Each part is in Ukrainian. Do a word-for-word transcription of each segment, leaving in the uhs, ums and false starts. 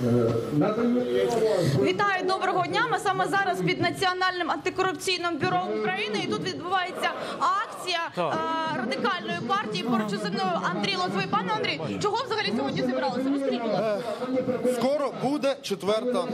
Вітаю, доброго дня. Ми саме зараз під Національним антикорупційним бюро України. І тут відбувається акція е, радикальної партії поруч зі мною Андрій Лозовий. Пане Андрій, чого взагалі сьогодні зібралися? Розкажіть, будь ласка. Скоро буде четверта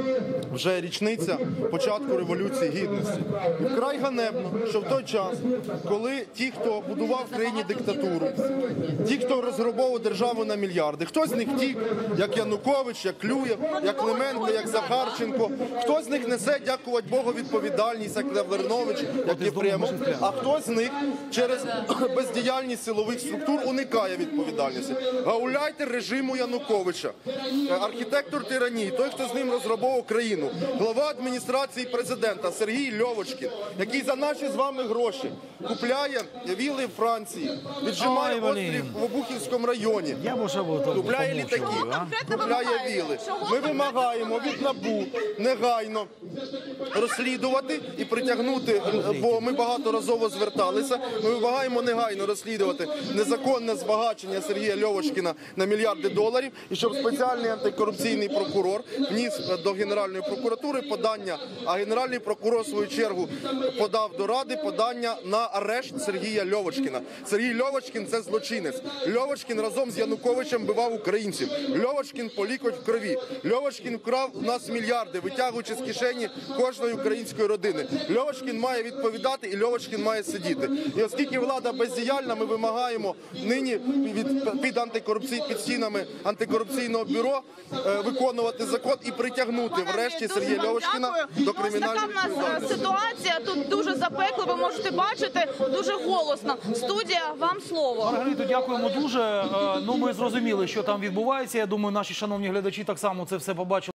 вже річниця початку Революції Гідності. І вкрай ганебно, що в той час, коли ті, хто будував в країні диктатуру, ті, хто розграбовував державу на мільярди, хтось з них втік, як Янукович, як Клюєв, як Клименко, як Захарченко, хтось з них несе, дякувати Богу, відповідальність, як Лавринович, як Єфремов, а хтось з них через бездіяльність силових структур уникає відповідальності. Гауляйтер режиму Януковича, архітектор тиранії, той, хто з ним розграбовував країну, глава адміністрації президента Сергій Льовочкін, який за наші з вами гроші купляє вілли в Франції, віджимає острів в Обухівському районі, купляє літаки, купляє вілли. Ми вимагаємо від НАБУ негайно розслідувати і притягнути, бо ми багаторазово зверталися, ми вимагаємо негайно розслідувати незаконне збагачення Сергія Льовочкіна на мільярди доларів, і щоб спеціальний антикорупційний прокурор вніс до Генеральної прокуратури подання, а Генеральний прокурор, в свою чергу, подав до Ради подання на арешт Сергія Льовочкіна. Сергій Льовочкін – це злочинець. Льовочкін разом з Януковичем вбивав українців. Льовочкін по лікоть в крові. Льовочкін вкрав у нас мільярди, витягуючи з кишені кожної української родини. Льовочкін має відповідати і Льовочкін має сидіти. І оскільки влада бездіяльна, ми вимагаємо нині від, під, антикорупцій, під стінами антикорупційного бюро е, виконувати закон і притягнути врешті Сергія Льовочкіна до кримінальної відповідальності. Така в нас ситуація, тут дуже запекло, ви можете бачити, дуже голосно. Студія, вам слово. Маргарито, дякуємо дуже. Ну, ми зрозуміли, що там відбувається. Я думаю, наші шановні глядачі так само це все побачили.